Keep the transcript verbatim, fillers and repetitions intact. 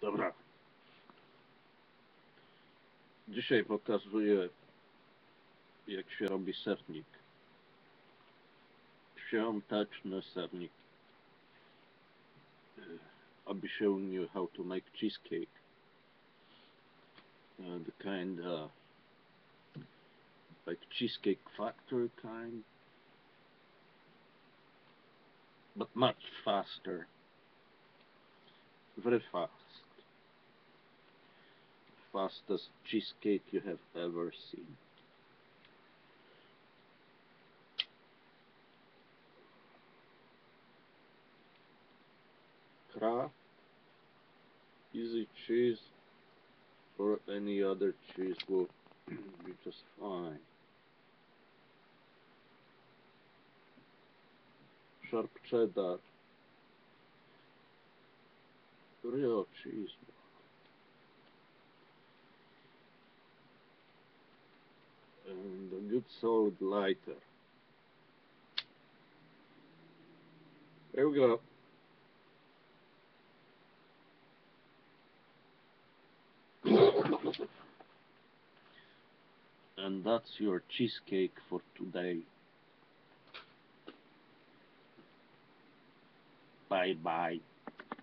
Dobra. Dzisiaj pokazuję, jak się robi sernik. Świąteczny sernik. I'll be showing you how to make cheesecake. Uh, the kind uh, like cheesecake factory kind, but much faster. Very fast. Fastest cheesecake you have ever seen. Kraft, easy cheese, or any other cheese will be just fine. Sharp cheddar, real cheese. And a good solid lighter. There we go. And that's your cheesecake for today. Bye bye.